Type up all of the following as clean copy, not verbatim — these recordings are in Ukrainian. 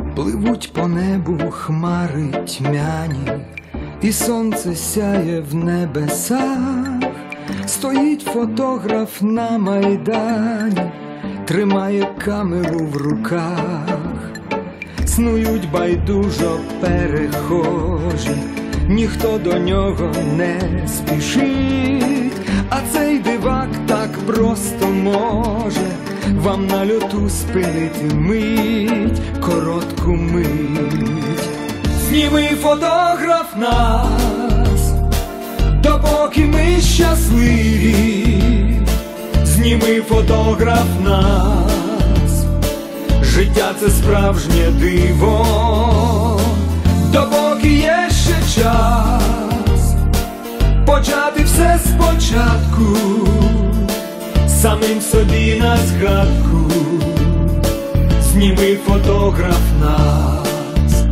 Пливуть по небу хмари тьмяні, і сонце сяє в небесах. Стоїть фотограф на майдані, тримає камеру в руках. Снують байдужо перехожі, ніхто до нього не спішить. А цей дивак так просто може вам на льоту спинити мить, коротку мить. Зніми, фотограф, нас, допоки ми щасливі. Зніми, фотограф, нас, життя – це справжнє диво. Допоки є ще час почати все спочатку, самим собі на згадку. Зніми, фотограф, нас.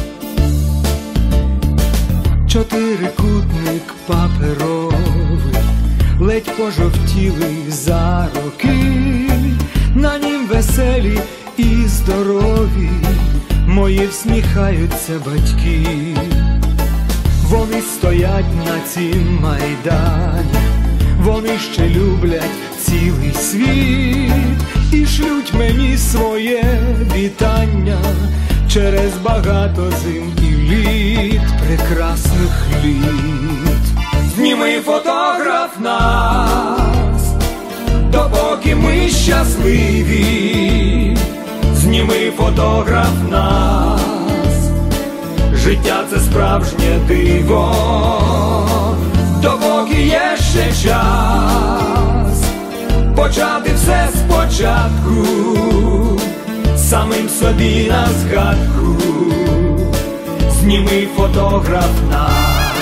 Чотирикутник паперовий, ледь пожовтілий за роки. На нім веселі і здорові мої всміхаються батьки. Вони стоять на цім майдані, вони ще люблять цілий світ і шлють мені своє вітання через багато зим і літ, прекрасних літ. Зніми, фотограф, нас, допоки ми щасливі. Зніми, фотограф, нас, життя – це справжнє диво. Допоки є ще час почати все спочатку, самим собі на згадку. Зніми, фотограф, нас.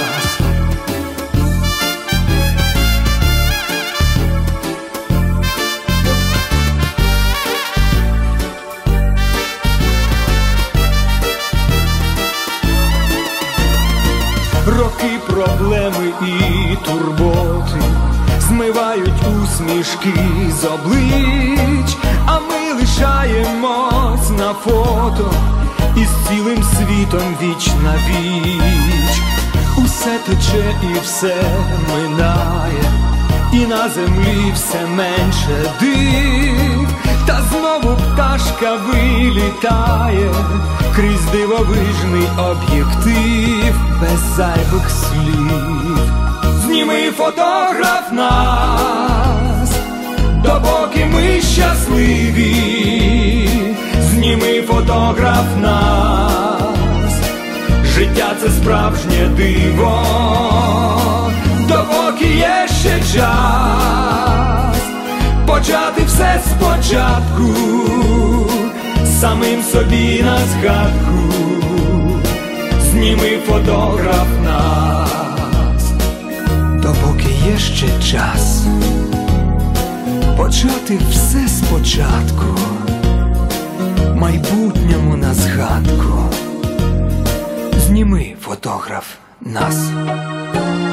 Роки, проблеми і турботи змивають усмішки з облич, а ми лишаємось на фото із цілим світом віч на віч. Усе тече і все минає, і на землі все менше див. Та знову пташка вилітає крізь дивовижний об'єктив, без зайвих слів. Зніми, фотограф, нас, допоки ми щасливі. Зніми, фотограф, нас, життя – це справжнє диво. Допоки є ще час почати все спочатку, самим собі на згадку. Зніми, фотограф, нас, допоки є ще час почати все спочатку, майбутньому на згадку. Зніми, фотограф, нас.